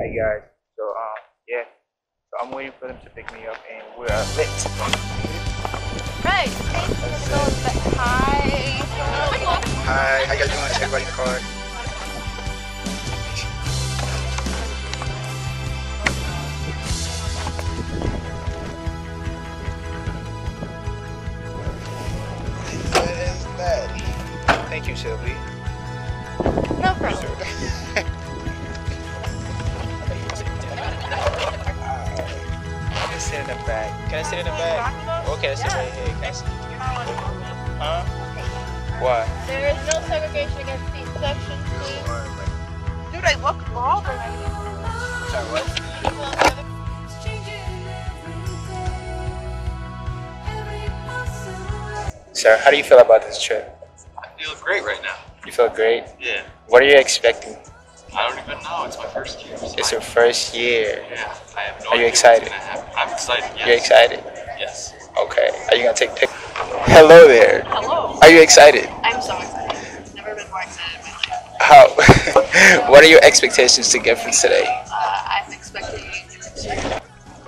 Hey guys, so yeah, so I'm waiting for them to pick me up, and we're lit. Right. Hi. Hi, how you guys doing? Everybody card. Thank you, Sylvie. No problem. I can sit in the back. Can I sit in the back? Okay, sit right here. Can I sit? Huh? Why? There is no segregation against seat section, please. Dude, I look bald already. Sorry, what? Sir, how do you feel about this trip? I feel great right now. You feel great? Yeah. What are you expecting? I don't even know. It's my first year. So It's your first year. yeah. I have no Are you idea excited? what's gonna happen. I'm excited. Yes. You're excited? Yes. Okay. Are you gonna take pictures? Hello there. Hello. Are you excited? I'm so excited. Never been more excited in my life. How? What are your expectations to get from today? I'm expecting to...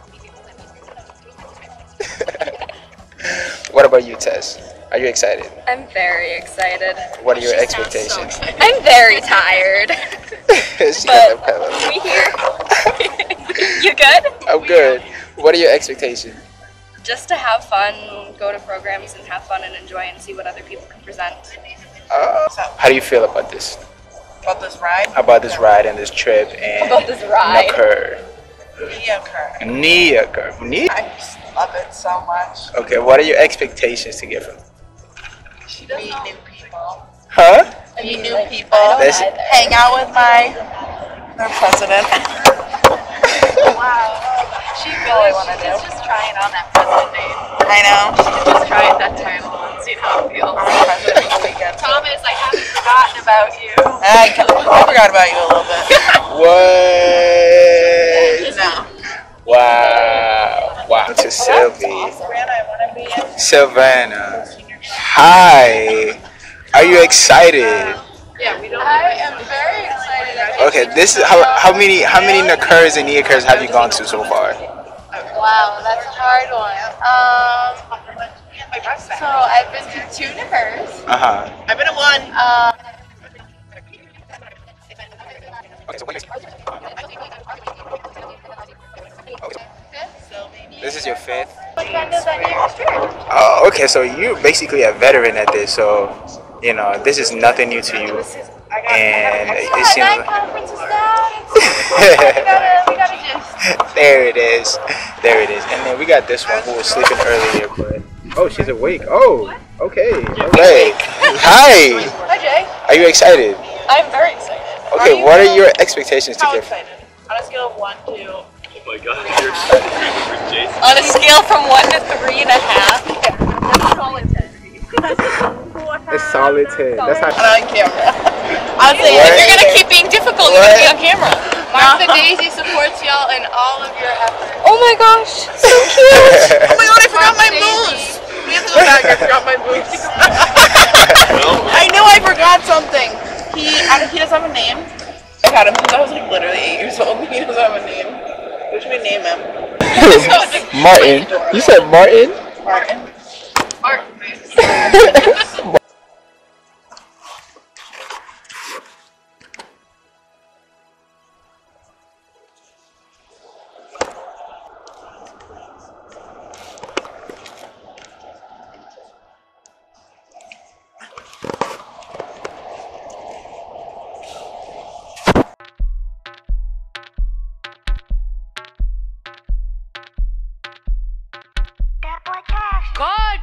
What about you, Tess? Are you excited? I'm very excited. What are your She sounds so expectations? excited. I'm very tired. She got the pedal. We here. You good? I'm good. What are your expectations? Just to have fun, go to programs and have fun and enjoy and see what other people can present. How do you feel about this? About this ride? About this ride and this trip and About this ride. Nakur. Mediocre. Nia. I just love it so much. Okay, what are your expectations to get from it? Meet new people. Huh? Meet new people. That's- Hang out with their president. Wow. She really she's just trying on that president name. I know. She should just try that title and see how it feels. Thomas, I haven't forgotten about you. I forgot about you a little bit. What? No. Wow. Wow. To Sylvie. Savannah, I want to be in. Savannah. Hi. Are you excited? Yeah, we don't. I am very excited. Okay, this is how many Nakurs and Neokurs have you gone to so far? Wow, that's a hard one. So I've been to 2 Nakurs. Uh-huh. I've been to one. This is your 5th? What kind does that name? Oh, okay, so you're basically a veteran at this, so, you know, this is nothing new to you. And it seems That like... conference is down. We gotta just... There it is. There it is. And then we got this one who was sleeping earlier, but... Oh, she's awake. Oh, okay. All right. Hi. Hi, Jay. Are you excited? I'm very excited. Okay, what are your expectations to How get? excited? On a scale of 1 to... Oh my God, you're excited for Jason. On a scale from 1 to 3.5. Solid 10. It's solid 10. That's how. On camera. I was saying, What? if You're gonna keep being difficult. You're gonna be on camera. Martha Daisy supports y'all in all of your efforts. Oh my gosh, so cute. oh my God, I forgot my Daisy. moves. We have to go back. I forgot my moves. Well, I knew I forgot something. He doesn't have a name. I had him since I was like literally 8 years old. He doesn't have a name. What should we name him? Martin. You said Martin? Martin. God!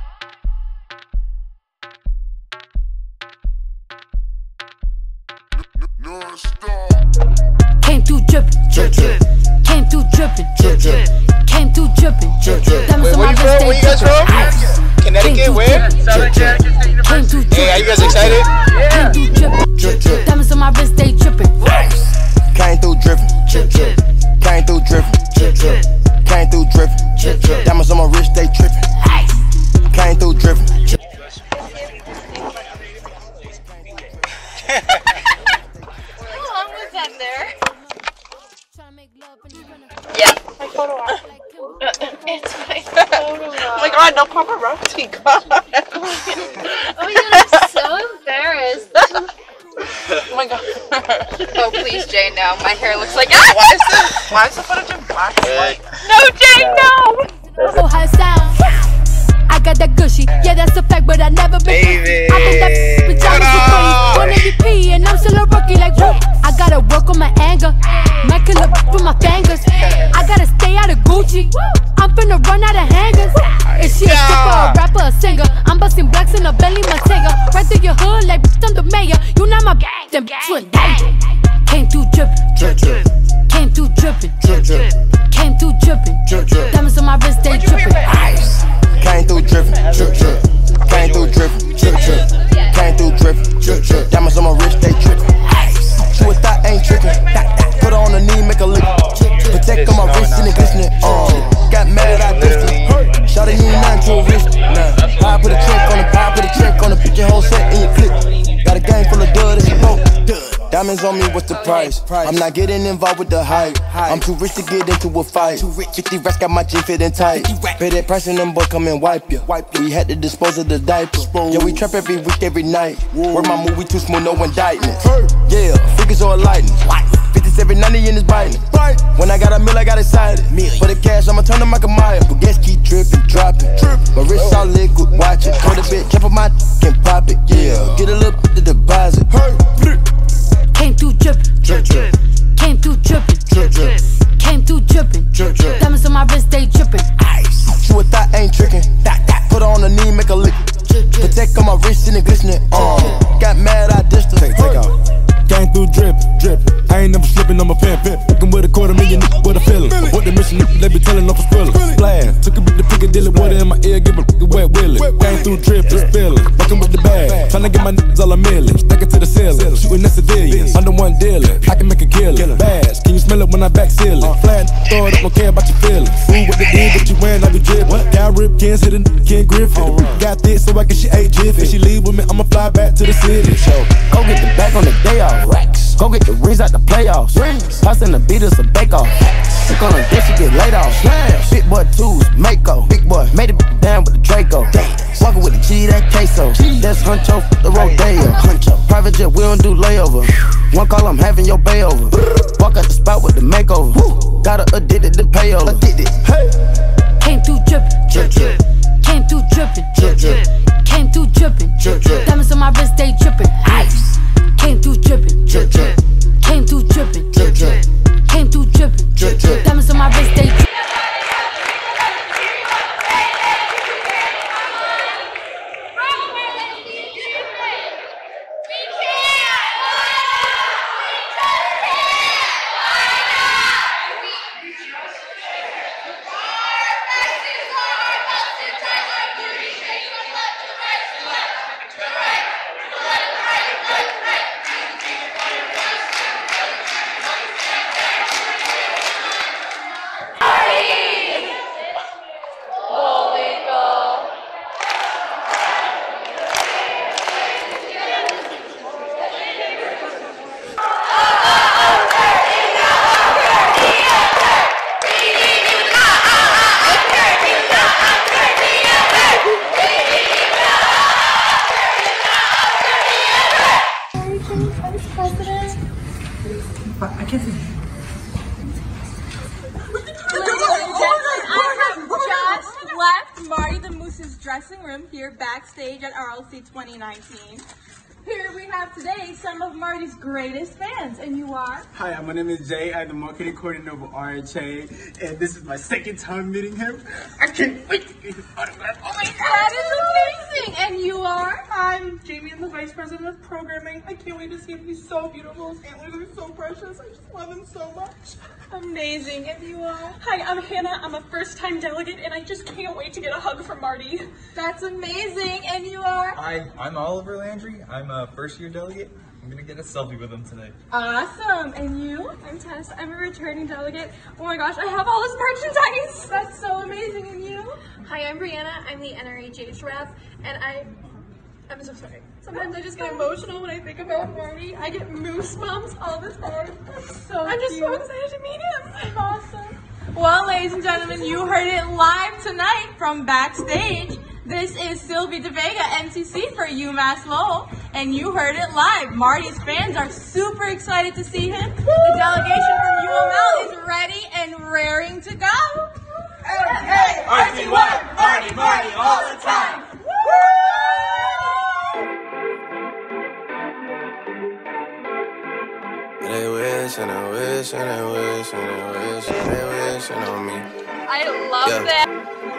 Came through drippin', drip, drip. Came through drippin', drip, drip. Came through drippin', drip, drip. Wait, where you from? Where you guys from? Connecticut? Where? Came through Hey, are you guys excited? Came through drippin', drip, drip. Diamonds on my wrist, they trippin'. Came through drippin', drip, drip. Came through drippin', drip, drip. Came through drippin', drip, drip. Diamonds on my wrist, they trippin'. Came through drippin'. How long was that there? Yeah. My photo op. It's my photo op. Oh my god, no paparazzi. God. Oh my god, I'm so embarrassed. Oh my god. Oh please, Jay, no. My hair looks like Why is the footage in black and white? No, Jay, no. Oh, how it sound. I got that gushy, yeah, that's a fact, but I never been David. I think that pajamas are pretty. 1 MVP, and I'm still a rookie, like, whoop. I gotta work on my anger. Man, kill up with my fingers. I gotta stay out of Gucci. I'm finna run out of hangers. Is she a stripper, a rapper, a singer? I'm busting blacks in a Bentley Montego. Right through your hood, like, I'm the mayor. You not my then you in danger. Came through drippin', drip, drip. Came through drippin', drip, drip. Came through drippin', drip, drip. Diamonds on my wrist, they drippin'. Ice. Came through drippin', drip, drip. Came through drippin', drip, drip. Came through drippin', drip, drip. Diamonds on my wrist, they drippin'. She was thought ain't trickin'. Put her on her knee, make her lick. Protect on my wrist and it glistening. Got mad, I dissed it. Shawty, you ain't nothing to a wrist. Nah, put a trick on the put your whole set in your clip. Got a gang full of dud, it's a rope. Diamonds on me, what's the price? I'm not getting involved with the hype. I'm too rich to get into a fight. 50 racks got my jeans fitting tight. Pay that price and them boys come and wipe you. We had to dispose of the diaper. Yeah, we trap every week, every night. Where my movie too smooth, no indictment. Yeah, figures all lightning. 57, 90 in his biting. When I got a meal, I got excited. For the cash, I'ma turn to Michael Myers. But guess keep dripping, dropping. My wrist all liquid, watch it. Hold a bit, jump on my and pop it. Yeah, get a little bit of deposit. Came through drippin', drip, drip. Came through drippin', drip, drip. Came through drippin', drip, drip. Diamonds on my wrist, they drippin'. Ice. She would thought ain't trickin'. Put her on her knee, make her lick. Protect on my wrist and it glistening. Got mad, I dissed her. Take out. Came through drip. I ain't never slipping, I'm a pimp. Fucking with $250,000, what a feeling. What the mission, they be telling off a thriller. Splash, took a bit of Piccadilly, water in my ear, give a wet willy. Came through drip, just spilling. Fucking with the bag, tryna get my niggas all a million. Stack it to the ceiling, shooting at civilians. Under one dealer, I can make a killer. Bass, can you smell it when I back seal it? Flat, throw it up, don't care about your feelings. Fool with the D, but you wearing, I be drippin'. Cow rip, Ken's hitting, Ken Griffin. Got this, so I can she ate jiffy. If she leave with me, I'ma fly back to the city. So, go get the back on the day off. Go get the rings out the playoffs. Passing the beaters a bake off. Sick on a dish, she get laid off. Big boy twos, Mako. Big boy made it down with the Draco. Walking with the G, that queso. That's Huncho, the Rodeo. Private jet, we don't do layover. One call, I'm having your bay over. Walk out the spot with the makeover. Got her addicted to payola. Came through drippin', drip, drip. Came through drippin', drip, drip. Came through drippin', drip, drip. Diamonds on my wrist, they drippin'. Ice. Came through drippin', drip, drip. Came through drippin', drip, drip. Came through drippin', drip, drip. Diamonds on my wrist, they drippin'. I can't see. I have just left Marty the Moose's dressing room here backstage at RLC 2019. Here we have today some of Marty's greatest fans, and you are? Hi, my name is Jay. I'm the marketing coordinator of RHA, and this is my second time meeting him. I can't wait to get his autograph. Oh my God! That is amazing! And you are? I'm Jamie. I'm the vice president of programming. I can't wait to see him. He's so beautiful. His antlers are so precious. I just love him so much. Amazing. And you are? Hi, I'm Hannah. I'm a first-time delegate, and I just can't wait to get a hug from Marty. That's amazing. And you are? Hi, I'm Oliver Landry. I'm a first-year delegate. I'm gonna get a selfie with him today. Awesome. And you? I'm Tess. I'm a returning delegate. Oh my gosh, I have all this merchandise. That's so amazing. And you? Hi, I'm Brianna. I'm the NRHH rep, and I'm so sorry. Sometimes I just get emotional when I think about Marty. I get moose bumps all the time. I'm just so excited to meet him. I'm awesome. Well, ladies and gentlemen, you heard it live tonight from backstage. This is Sylvie DeVega, MCC for UMass Lowell, and you heard it live. Marty's fans are super excited to see him. The delegation from UML is ready and raring to go. Hey, RC1, Marty, Marty, all the time. They wish and they wish and they wish and they wish and they wishing on me. I love that.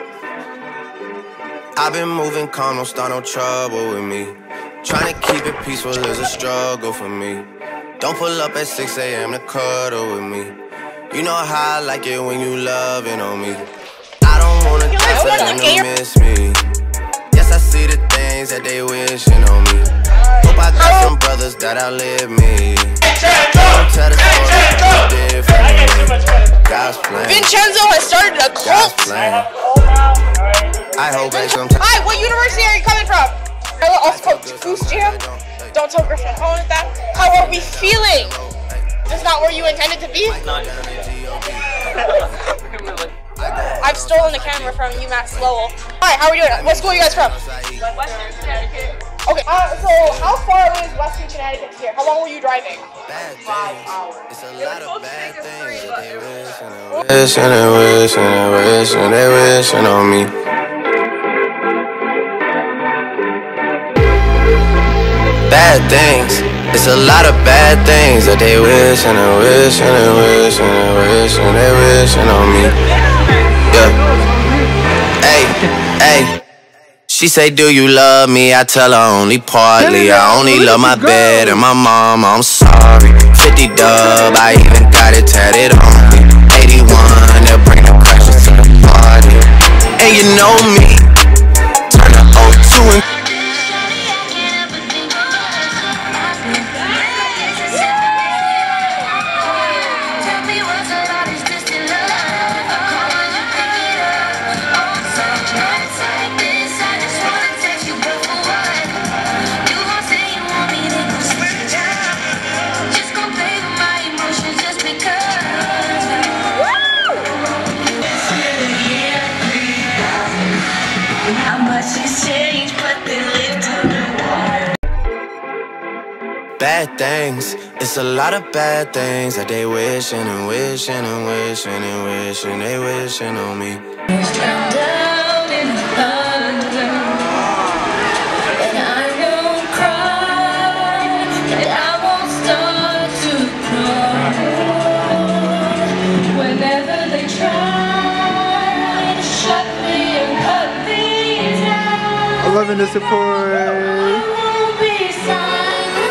I've been moving calm, don't start no trouble with me. Trying to keep it peaceful is a struggle for me. Don't pull up at 6 a.m. to cuddle with me. You know how I like it when you loving on me. I don't wanna die for them to miss me. Yes, I see the things that they wishing on me. Hope I got some brothers that outlive me. Don't tell the story different. God's plan. Vincenzo has started a cult. I hope they sometimes. Hi, what university are you coming from? I will also call Goose Jam. Don't tell Griffin calling it that. How are we feeling? That's not where you intended to be? I've stolen the camera from UMass Lowell. Hi, how are we doing? What school are you guys from? Western Connecticut. Okay, so how far away is Western Connecticut to here? How long were you driving? 5 hours. It's a lot of bad things that they wish and they wish and they wish and they wish and they wishing on me. Bad things. It's a lot of bad things that they wish and they wish and they wish and they wish and they wishing on me. Yeah. Hey, hey. She say, do you love me? I tell her only partly. I only love my bed and my mom, I'm sorry. 50 dub, I even got it tatted on me. 81, they'll bring the crashes to the party. And you know me, turn the 02 and bad things. It's a lot of bad things that they wishing and wishing and wishing and wishing they wishing on me. Down in the thunder, and I won't cry, and I won't start to cry. Whenever they try to shut me and cut me down, I'm loving the support. I won't be silent.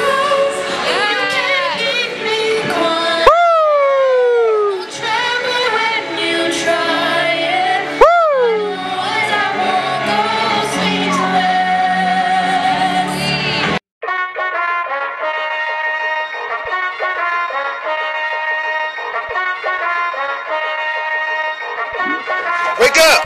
Wake up!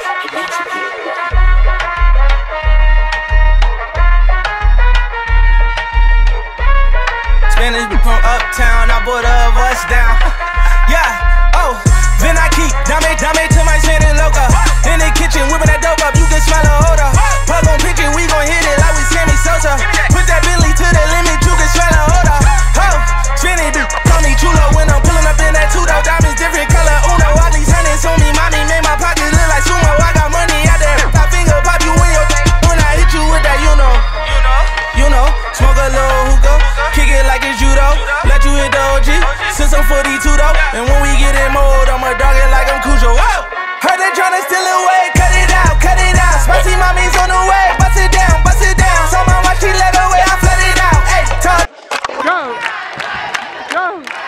Spanish from uptown, I bought a bus down. Yeah, oh, then I keep dame to my Shannon Loca. In the kitchen, whipping that dope up, you can smell a odor. Plug on picture, we gon' hit it like we Sammy Sosa. Put that Billy to the limit, you can smell a odor. Oh, spinning, call me chulo when I'm pulling up in that two-door. Diamonds different color, Uno. All these hundreds on me, mommy made my pockets look like sumo. I got money out there, I finger pop you in your when I hit you with that, you know. Smoke a little hookah, kick it like it's judo. Let you hit the OG, since I'm 42 though. And when we get in mode, I'ma dog it like I'm Cujo. Whoa! Heard they tryna steal it away, cut it out, cut it out. Spicy mommy's on the way, bust it down, bust it down. Saw my watch, she let her way, I flood it out. Hey, talk. Go! Go!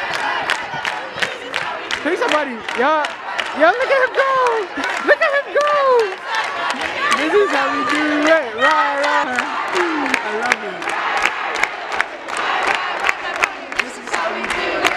Hey somebody! Yeah! Yeah, look at him go! Look at him go! This is how we do it! Right! I love it! This is how we do it!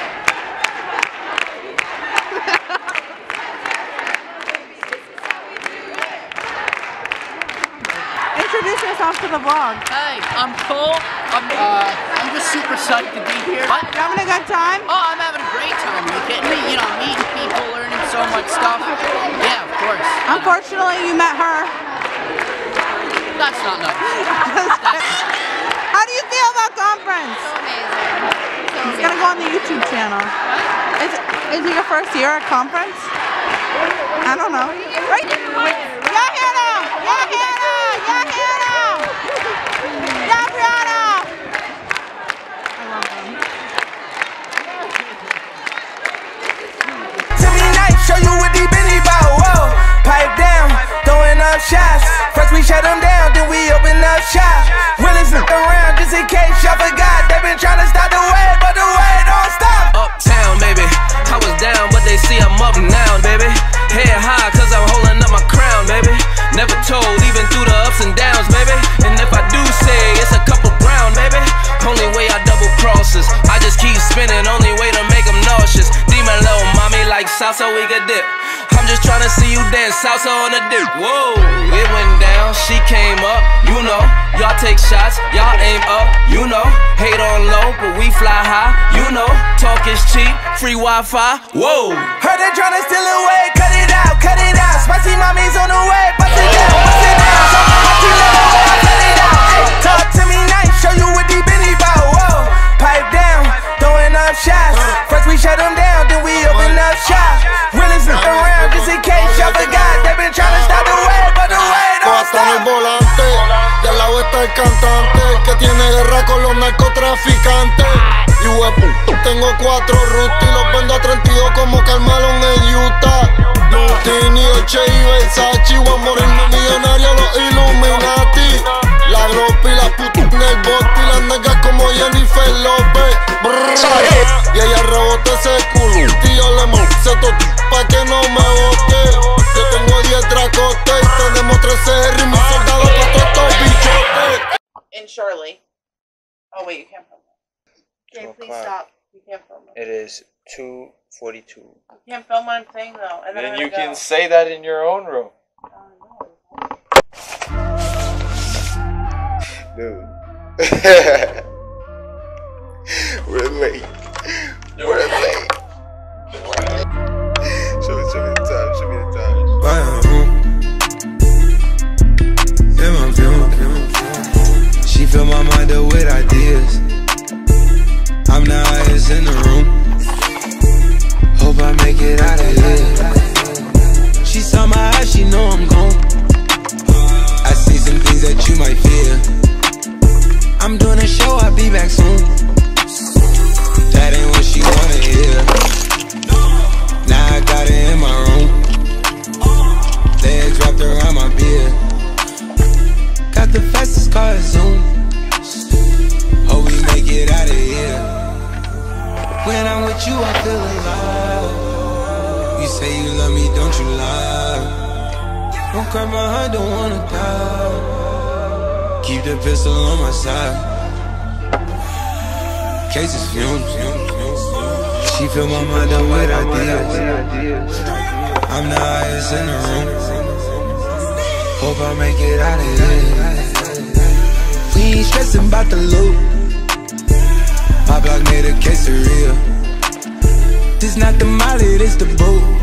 Introduce yourself! yourself to the vlog. Hey, I'm Cole. I'm just super psyched to be here. What? You having a good time? Oh, I'm having a great time. Are you kidding me? You know, meeting people, learning so much stuff. Yeah, of course. Unfortunately, you met her. That's not nice. How do you feel about conference? So amazing. It's gonna go on the YouTube channel. Is it your first year at conference? I don't know. Right? Yeah, Hannah! Yeah, Hannah! Yeah, Hannah! Yeah, Brianna! I love them. Timmy Knight, show you what deep in bout. Whoa, pipe down, throwing up shots. First we shut them down, then we open up shop. Willis around just in case y'all forgot. They been trying to stop the wave, but the wave don't stop. Uptown, baby, I was down, but they see I'm up now, baby. Head high, cause I'm holding up my crown, baby. Never told, even through the ups and downs, baby. And if I do say, it's a couple brown, baby. Only way I double crosses, I just keep spinning, only way to make them nauseous. Demon low, mommy like salsa, we could dip. I'm just trying to see you dance salsa on the dip. Whoa, it went down, she came up, you know. Y'all take shots, y'all aim up, you know. Hate on low, but we fly high, you know. Talk is cheap, free Wi-Fi, whoa. Heard they tryna steal away, cut it out, cut it out. Spicy mommy's on the way, bust it down, bust it down. Cut it out, talk to me nice, show you what deep in bout. Whoa, pipe down, throwing up shots. First we shut them down, then we open up shop. Willis around just in case y'all forgot. They been trying to stop the wave, but the wave don't stop. El volante, y al lado está el cantante que tiene guerra con los narcotraficantes. Y huevo, tengo 4 Ruti, los vendo a 32 como Carmelo en Utah. Nutini, Dolce y Versace, voy a morirme millonario, los Illuminati. La gropa y la puta en el bote y las nalgas como Jennifer López. Y ella rebota ese culo, tío le monté todo pa' que no me bote. Yo tengo 10 dracotes y tenemos 13 R y mis soldados pa' todos estos bichotes. In Shirley. Oh wait, you can't film that. Okay, please stop. You can't film it. It is 2:42. You can't film what I'm saying though. And then you can say that in your own room. Dude. We're late. We're late. Show me the time. Show me the time. She fill my mind up with ideas. I'm the highest in the room. Hope I make it out of here. She saw my eyes, she know I'm gone. I see some things that you might fear. I'm doing a show, I'll be back soon. That ain't what she wanna hear. Now I got it in my room. Legs wrapped around my beard. Got the fastest car, Zoom. Hope we make it out of here. When I'm with you, I feel alive. You say you love me, don't you lie. Don't cry my heart, don't wanna die. Keep the pistol on my side. Cases fumes. She fill my mind up with ideas. I'm the highest in the room. Hope I make it out of here. We ain't stressing about the loot. My block made a quesadilla. This not the molly, this the boot.